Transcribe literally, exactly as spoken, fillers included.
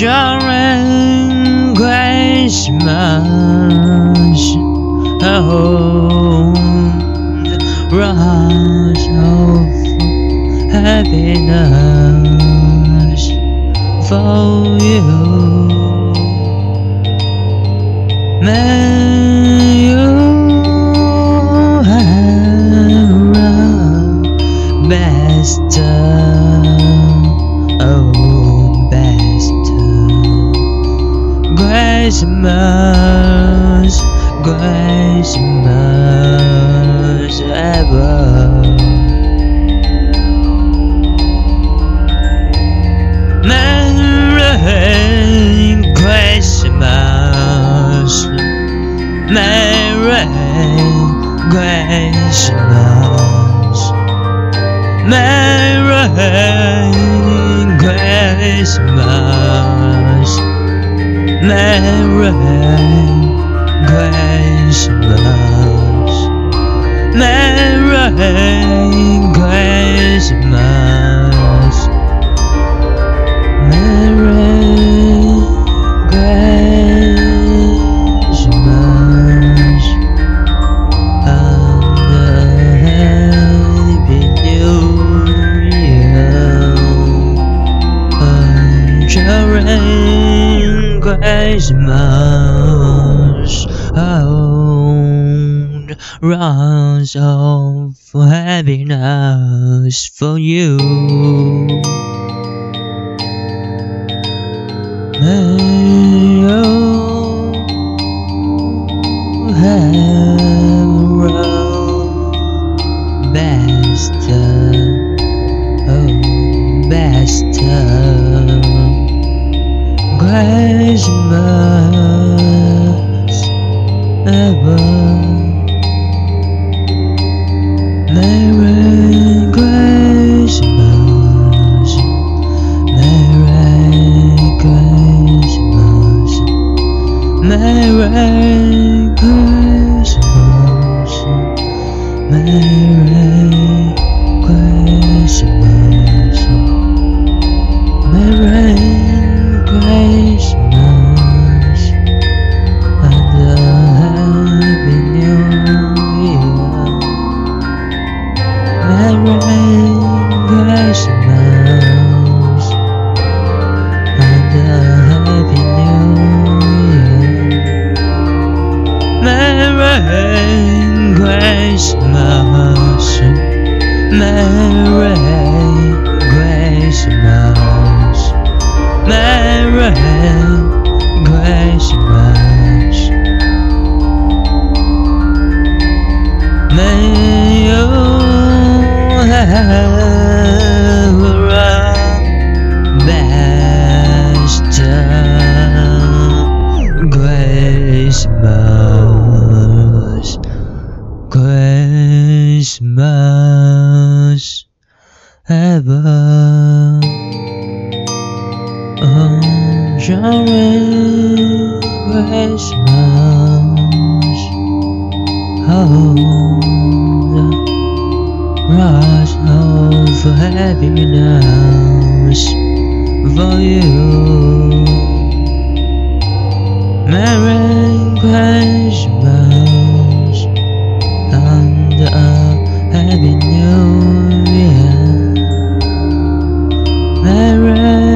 during Christmas, oh, rush of happiness for you. May you have a best, oh, best Christmas, Christmas ever. Merry Christmas, Merry Christmas, Merry Christmas, Merry Christmas, Merry Christmas, Merry Christmas, and a Happy New Year. During Christmas, old rounds of happiness for you. May you have a best, oh, best Christmas ever. Merry Christmas, Merry Christmas, Merry Christmas, Merry Christmas, Merry Christmas, and a Happy New Year. Merry Christmas, and a Happy New Year. Merry Christmas, Merry Christmas, Merry Christmas. May you have a best Christmas, Christmas ever. Oh, during Christmas, oh, the rush of happiness for you. Merry Christmas and a Happy New Year. Merry